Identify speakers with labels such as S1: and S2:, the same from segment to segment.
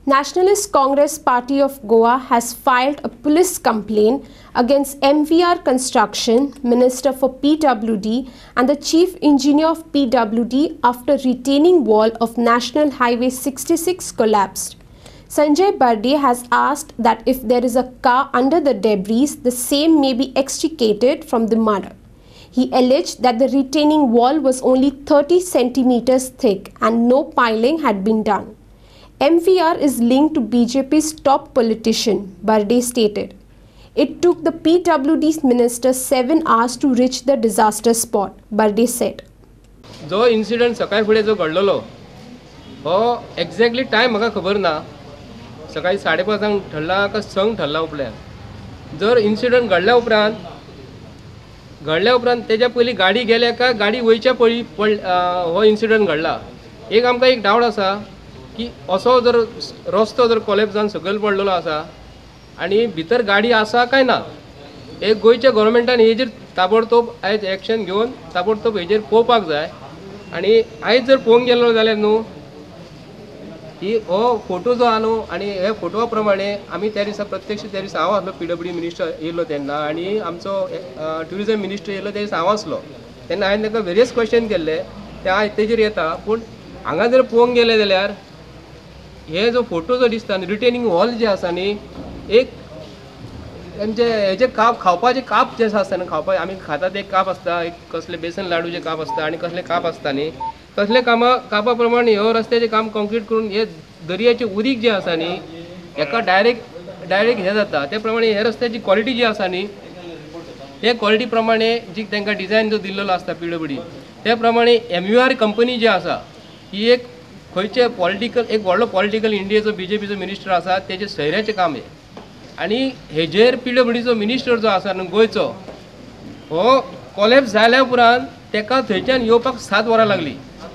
S1: Nationalist Congress Party of Goa has filed a police complaint against MVR Construction, Minister for PWD and the Chief Engineer of PWD after retaining wall of National Highway 66 collapsed. Sanjay Barde has asked that if there is a car under the debris, the same may be extricated from the mud. He alleged that the retaining wall was only 30 centimeters thick and no piling had been done. MVR is linked to BJP's top politician, Barde stated. It took the PWD minister 7 hours to reach the disaster spot, Barde said.
S2: जो incident सकाळी फुडें जो घडलेलो हो exactly time म्हाका खबर ना. सकाळी 5:30 ठरला का संक ठरला उपल्यान. जर इन्सिडेंट घडल्या उपरांत तेज्या पयलीं गाडी गेल्या का गाडी वयच्या पयलीं हो इन्सिडेंट घडला. आमकां एक डावट आसा की असो जर रस्तो जर कोलॅप्स जावन सकयल पडलेलो आसा आनी भितर गाडी आसा काय ना, गोंयच्या गव्हर्मेंटान हेजेर ताबडतोब आयज एक्शन घेवन ताबडतोब हेजेर पळोवपाक जाय. आनी आयज जर पळोवंक गेलो जाल्यार न्हू ही हो फोटो जो आहा न्हू आनी हे फोटोवा प्रमाणे आमी त्या दिसा प्रत्यक्ष त्या दिसा हांव आसलो PWD मिनिस्टर येयलो तेन्ना आनी आमचो ट्युरिजम मिनिस्टर येयलो त्या दिसा हांव आसलो तेन्ना हांवें ताका वेरियस क्वेश्चन केल्ले ते तेजेर येता. पूण हांगा जर पळोवंक गेले जाल्यार हे जो फोटो जो दिसता न्ही रिटेनिंग वॉल जे आसा न्ही एक म्हणजे हेजे खावपाचे काप जे आसता न्ही खावपा आमी खातात एक काप आसता, एक कसले बेसन लाडूचे काप आसता आनी कसले काप आसता न्ही तसले कापा प्रमाणे ह्यो रस्त्याचें काम कंक्रीट करून हे दर्याचें उदीक जें आसा न्ही हेका डायरेक्ट हे जाता. त्या प्रमाणे हे रस्त्याची क्वॉलिटी जी आसा न्ही हे क्वॉलिटी प्रमाणे जी तांकां डिझायन जो दिल्लो आसता PWD त्या प्रमाणे MVR कंपनी जी आसा ही एक खंयचे पॉलिटिकल एक व्हडलो पॉलिटिकल इंडियेचो BJPचो मिनिस्टर आसा तेजे सयऱ्याचें काम हे. आनी हेजेर PWDचो मिनिस्टर जो आसा न्हू गोंयचो हो कोलॅप्स जाल्या उपरांत तेका थंयच्यान येवपाक 7 वरां लागली.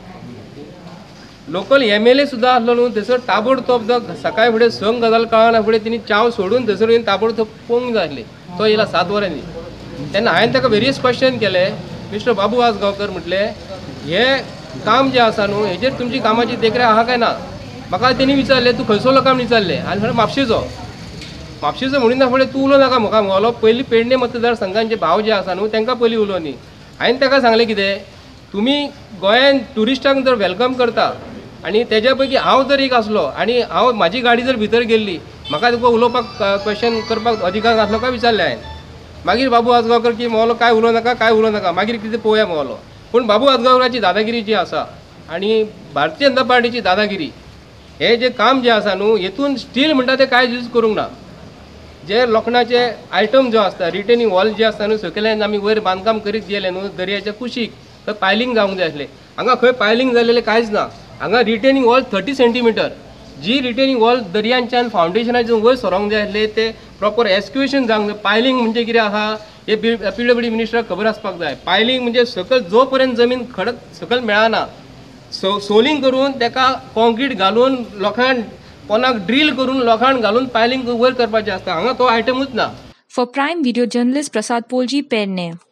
S2: लोकल MLA सुद्दां आसलो न्हू थंयसर ताबडतोब सकाळी फुडें संक गजाल कळना फुडें तिणी चाव सोडून थंयसर येवन ताबडतोब पळोवंक जाय आसली. तो येयला 7 वरांनी. तेन्ना हांवें ताका वेरियस क्वेश्चन केले. मिस्टर बाबू आसगांवकर म्हटलें हे काम जे आसा न्हू हेजेर तुमची कामाची देखरेख आहा काय ना. म्हाका तेणी विचारलें तूं खंयसरलो काम विचारलें आनी म्हळें म्हापशेचो म्हणिना फुडें तूं उलोव नाका म्हाका मोलो पयलीं पेडणे मतदारसंघांचे भाव जे आसा न्हू तांकां पयलीं उलोव न्ही. हांवें ताका सांगलें कितें तुमी गोंयान ट्युरिस्टांक जर वेलकम करता आनी तेज्या पैकी हांव जर एक आसलो आनी हांव म्हाजी गाडी जर भितर गेल्ली म्हाका तुका उलोवपाक क्वेश्चन करपाक अधिकार नासलो काय विचारलें हांवें. मागीर बाबू आसगांवकर की मोलो काय उलोव नाका मागीर कितें पळोवया मोलो. पूण बाबू आसगांवकराची दादागिरी जी आसा आनी भारतीय जनता पार्टीची दादागिरी हे जे काम जे आसा न्हू हेतून स्टील म्हणटा ते कांय यूज करूंक ना. जे लोखंडाचे आयटम जो आसता रिटेनिंग वॉल जे आसता न्हू सकयल्यान आमी वयर बांदकाम करीत गेले न्हू दर्याच्या कुशीक थंय पायलिंग जावंक जाय आसलें. हांगा खंय पायलिंग जालेलें कांयच ना. हांगा रिटेनिंग वॉल 30 सेंटीमीटर जी रिटेनिंग वॉल दर्यांच्यान फावंडेशनाच्यान वयर सरोंक जाय आसलें ते प्रॉपर एक्स्क्युएशन जावंक जाय. पायलिंग म्हणजे कितें आहा हे PWD मिनिस्टराक खबर आसपाक जाय. पायलिंग म्हणजे सकयल जो पर्यंत जमीन खडक सकयल मेळना सोलिंग करून तेका कॉन्क्रीट घालून लोखंड पोनाक ड्रील करून लोखंड घालून पायलिंग वयर करपाचें आसता. हांगा तो आयटमूच ना.
S3: For Prime Video journalist Prasad Polji, Perne.